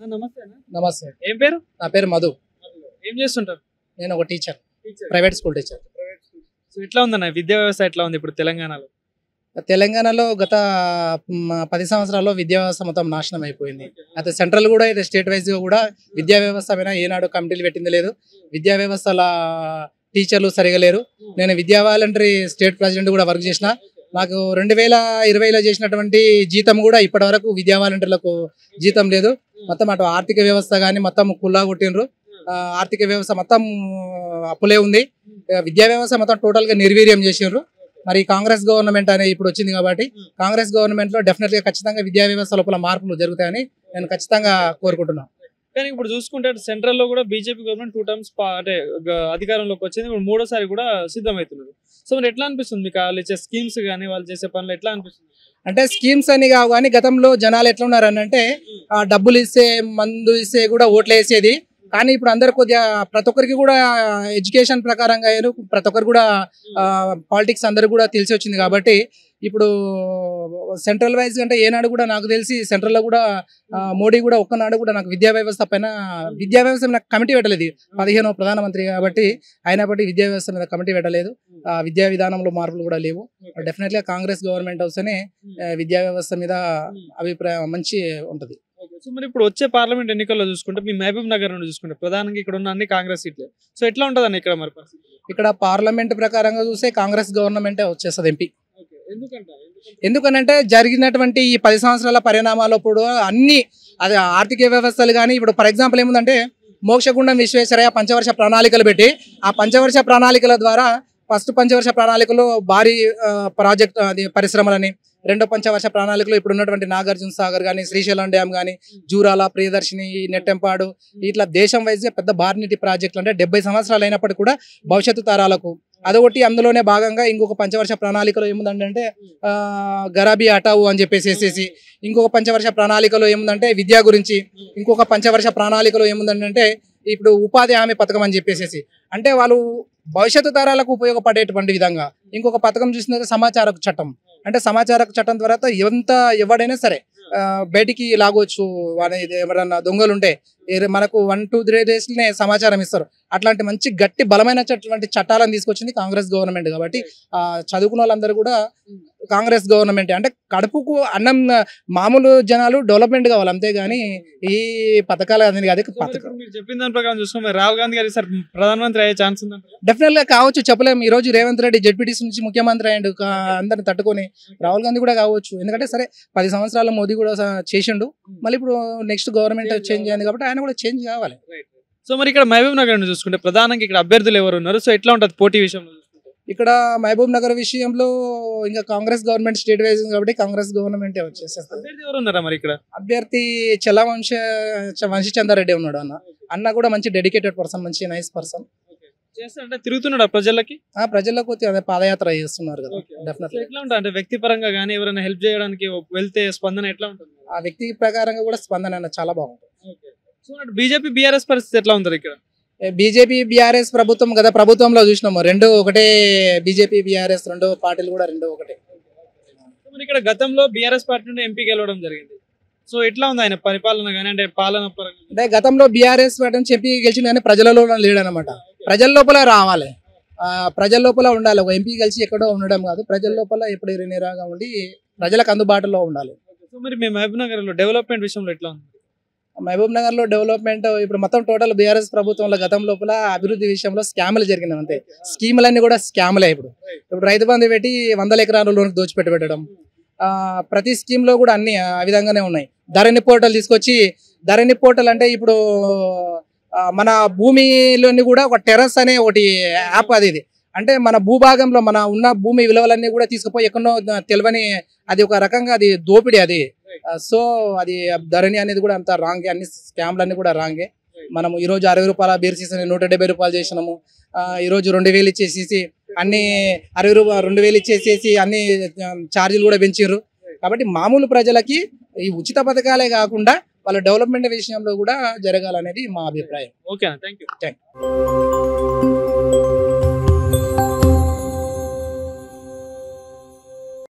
నమస్తే. నమస్తే. ఏం పేరు? నా పేరు మధు. ఏం చేస్తుంటారు? నేను ఒక teacher, private school teacher. So ఎట్లా ఉందన్న విద్యా వ్యవస్థ ఎట్లా ఉంది ఇప్పుడు తెలంగాణలో? తెలంగాణలో గత 10 సంవత్సరాల్లో విద్యా వ్యవస్థ మొత్తం నాశనం అయిపోయింది. అయితే సెంట్రల్ కూడా అయితే స్టేట్ వైజ్గా కూడా విద్యా వ్యవస్థ పైన ఏనాడు కమిటీలు పెట్టింది లేదు. విద్యా వ్యవస్థల టీచర్లు సరిగా లేరు. నేను విద్యా వాలంటరీ స్టేట్ ప్రెసిడెంట్ కూడా వర్క్ చేసిన. నాకు 2020లో చేసినటువంటి జీతం కూడా ఇప్పటి వరకు విద్యా వాలంటీర్లకు జీతం లేదు. మొత్తం అటు ఆర్థిక వ్యవస్థ కానీ మొత్తం కుల్లా కొట్టినరు. ఆర్థిక వ్యవస్థ మొత్తం అప్పులే ఉంది. విద్యా వ్యవస్థ మొత్తం టోటల్గా నిర్వీర్యం చేసినారు. మరి కాంగ్రెస్ గవర్నమెంట్ అనేది ఇప్పుడు వచ్చింది కాబట్టి కాంగ్రెస్ గవర్నమెంట్లో డెఫినెట్గా ఖచ్చితంగా విద్యా వ్యవస్థ లోపల మార్పులు జరుగుతాయని నేను ఖచ్చితంగా కోరుకుంటున్నాను. కానీ ఇప్పుడు చూసుకుంటే సెంట్రల్ లో కూడా బీజేపీ గవర్నమెంట్ 2 టైమ్స్ అంటే అధికారంలోకి వచ్చింది. ఇప్పుడు 3వ సారి కూడా సిద్ధమవుతున్నారు. సో మరి ఎట్లా అనిపిస్తుంది మీకు? వాళ్ళు ఇచ్చే స్కీమ్స్ కానీ వాళ్ళు చేసే పనులు ఎట్లా అనిపిస్తుంది? అంటే స్కీమ్స్ అని కావు కానీ గతంలో జనాలు ఎట్లా ఉన్నారు అని అంటే డబ్బులు ఇస్తే మందు ఇస్తే కూడా ఓట్లు వేసేది. కానీ ఇప్పుడు అందరు కొద్దిగా ప్రతి ఒక్కరికి కూడా ఎడ్యుకేషన్ ప్రకారంగా ప్రతి ఒక్కరు కూడా పాలిటిక్స్ అందరు కూడా తెలిసి వచ్చింది కాబట్టి ఇప్పుడు సెంట్రల్ వైజ్ అంటే ఏనాడు కూడా నాకు తెలిసి సెంట్రల్లో కూడా మోడీ కూడా ఒక్కనాడు కూడా నాకు విద్యా వ్యవస్థ నాకు కమిటీ పెట్టలేదు. 15వ ప్రధానమంత్రి కాబట్టి అయినప్పటికీ విద్యా వ్యవస్థ మీద కమిటీ పెట్టలేదు. విద్యా విధానంలో మార్పులు కూడా లేవు. డెఫినెట్గా కాంగ్రెస్ గవర్నమెంట్ వస్తేనే విద్యా వ్యవస్థ మీద అభిప్రాయం మంచి ఉంటుంది. సో మరి ఇప్పుడు వచ్చే పార్లమెంట్ ఎన్నికల్లో చూసుకుంటే మీ మహబూబ్ నగర్ నుండి చూసుకుంటే ప్రధానంగా ఇక్కడ ఉన్న అన్ని కాంగ్రెస్ సీట్లే. సో ఎట్లా ఉంటుందండి ఇక్కడ మరి పరిస్థితి? ఇక్కడ పార్లమెంట్ ప్రకారంగా చూస్తే కాంగ్రెస్ గవర్నమెంటే వచ్చేస్తుంది ఎంపీ. ఎందుకనంటే జరిగినటువంటి ఈ 10 సంవత్సరాల పరిణామాలప్పుడు అన్ని అది ఆర్థిక వ్యవస్థలు కానీ ఇప్పుడు ఫర్ ఎగ్జాంపుల్ ఏముందంటే మోక్షగుండం విశ్వేశ్వరయ్య పంచవర్ష ప్రణాళికలు పెట్టి ఆ పంచవర్ష ప్రణాళికల ద్వారా ఫస్ట్ పంచవర్ష ప్రణాళికలో భారీ ప్రాజెక్ట్ అది పరిశ్రమలని, రెండో పంచవర్ష ప్రణాళికలో ఇప్పుడు ఉన్నటువంటి నాగార్జున సాగర్ కానీ శ్రీశైలం డ్యామ్ కానీ జూరాల ప్రియదర్శిని నెట్టెంపాడు ఇట్లా దేశం వైజ్గా పెద్ద భారీ నీటి ప్రాజెక్టులు అంటే 70 సంవత్సరాలు అయినప్పటికీ కూడా భవిష్యత్తు తరాలకు అదొకటి. అందులోనే భాగంగా ఇంకొక పంచవర్ష ప్రణాళికలో ఏముందంటే గరాబీ హటావు అని చెప్పేసి ఇంకొక పంచవర్ష ప్రణాళికలో ఏముందంటే విద్య గురించి, ఇంకొక పంచవర్ష ప్రణాళికలో ఏముందంటే ఇప్పుడు ఉపాధి హామీ పథకం అని చెప్పేసి అంటే వాళ్ళు భవిష్యత్తు తరాలకు ఉపయోగపడేటువంటి విధంగా ఇంకొక పథకం చూసినట్టు సమాచార చట్టం అంటే సమాచార చట్టం ద్వారా ఎవడైనా సరే బయటికి లాగొచ్చు. ఎవరన్నా దొంగలు ఉంటే మనకు 1-2-3 డేస్లోనే సమాచారం ఇస్తారు. అట్లాంటి మంచి గట్టి బలమైనటువంటి చట్టాలను తీసుకొచ్చింది కాంగ్రెస్ గవర్నమెంట్ కాబట్టి చదువుకున్న వాళ్ళందరూ కూడా కాంగ్రెస్ గవర్నమెంట్ అంటే కడుపుకు అన్నం మామూలు జనాలు డెవలప్మెంట్ కావాలి అంతేగాని ఈ పథకాలు అనేది కాదు. పథకం మీరు చెప్పిన దాని ప్రకారం చూసుకుంటే రాహుల్ గాంధీ గారు సార్ ప్రధానమంత్రి అయ్యే ఛాన్స్ ఉంది. డెఫినెట్గా కావచ్చు, చెప్పలేము. ఈ రోజు రేవంత్ రెడ్డి జెడ్పీటీసీ నుంచి ముఖ్యమంత్రి అయ్యిండు, అందరిని తట్టుకొని. రాహుల్ గాంధీ కూడా కావచ్చు, ఎందుకంటే సరే 10 సంవత్సరాల మోదీ కూడా చేసిండు. మళ్ళీ ఇప్పుడు నెక్స్ట్ గవర్నమెంట్ చేంజ్ అయింది కాబట్టి ఆయన కూడా చేంజ్ కావాలి. సో మరి ఇక్కడ మహబూబ్ నగర్ చూసుకుంటే ప్రధానంగా ఇక్కడ అభ్యర్థులు ఎవరు ఉన్నారు? సో ఎట్లా ఉంటుంది పోటీ విషయంలో? ఇక్కడ మహబూబ్ నగర్ విషయంలో ఇంకా కాంగ్రెస్ గవర్నమెంట్ స్టేట్ వైజ్ కాబట్టి కాంగ్రెస్ గవర్నమెంట్ వచ్చేసేస్తుంది. ఎవరు ఉన్నారా మరి ఇక్కడ? అభ్యర్థి చల్లా వంశీ చంద్రారెడ్డి ఉన్నాడు. అన్న కూడా మంచి డెడికేటెడ్ పర్సన్, మంచి నైస్ పర్సన్. అంటే తిరుగుతున్నాడు ప్రజలకు అదే పాదయాత్ర చేస్తున్నారు కదా. డెఫినెట్లీ ఎట్లా ఉంటుంది అంటే వ్యక్తిపరంగా కానీ ఎవరైనా హెల్ప్ చేయడానికి వెళ్తే స్పందన ఎట్లా ఉంటుంది? ఆ వ్యక్తి ప్రకారంగా కూడా స్పందన చాలా బాగుంటుంది. సో బీజేపీ బీఆర్ఎస్ పరిస్థితి ఎట్లా ఉంటుంది ఇక్కడ? బీజేపీ బీఆర్ఎస్ ప్రభుత్వం గత ప్రభుత్వంలో చూసినాము, రెండు ఒకటే. బీజేపీ బీఆర్ఎస్ రెండు పార్టీలు కూడా రెండు ఒకటే. ఇక్కడ గతంలో బీఆర్ఎస్ పార్టీ నుండి ఎంపీ గెలవడం జరిగింది. సో ఎట్లా ఉంది ఆయన పరిపాలన కానీ అంటే పాలన పరంగా? అంటే గతంలో బీఆర్ఎస్ పార్టీ నుంచి ఎంపీ గెలిచింది కానీ ప్రజలలో లేడు అనమాట. ప్రజల లోపల రావాలి, ప్రజల లోపల ఉండాలి. ఒక ఎంపీ గెలిచి ఎక్కడో ఉండడం కాదు, ప్రజల లోపల ఎప్పుడు నిరాగా ఉండి ప్రజలకు అందుబాటులో ఉండాలి. సో మరి మీ మహబూబ్ నగర్ లో డెవలప్మెంట్ విషయంలో ఎట్లా ఉంది? మహబూబ్ నగర్ లో డెవలప్మెంట్ ఇప్పుడు మొత్తం టోటల్ బీఆర్ఎస్ ప్రభుత్వంలో గతం లోపల అభివృద్ధి విషయంలో స్కాములు జరిగినాయి అంతే. స్కీములన్నీ కూడా స్కాములే. ఇప్పుడు రైతు బంధు పెట్టి 100 ఎకరాల లోన్ దోచిపెట్టడం, ప్రతి స్కీమ్ లో కూడా అన్ని ఆ విధంగానే ఉన్నాయి. ధరణి పోర్టల్ తీసుకొచ్చి, ధరణి పోర్టల్ అంటే ఇప్పుడు మన భూమిలోని కూడా ఒక టెర్రస్ అనే ఒకటి యాప్ అది అంటే మన భూభాగంలో మన ఉన్న భూమి విలువలన్నీ కూడా తీసుకుపోయి ఎక్కడో తెలియని అది ఒక రకంగా అది దోపిడీ అది. సో అది ధరణి అనేది కూడా అంత రాంగే, అన్ని స్కామ్లన్నీ కూడా రాంగే. మనము ఈరోజు 60 రూపాయల బీర్ సీసీ 170 రూపాయలు చేసినాము. ఈరోజు 2000 ఇచ్చేసేసి అన్ని 2000 ఇచ్చేసేసి అన్ని ఛార్జీలు కూడా పెంచారు. కాబట్టి మామూలు ప్రజలకి ఈ ఉచిత పథకాలే కాకుండా వాళ్ళ డెవలప్మెంట్ విషయంలో కూడా జరగాలనేది మా అభిప్రాయం. Okay, thank you.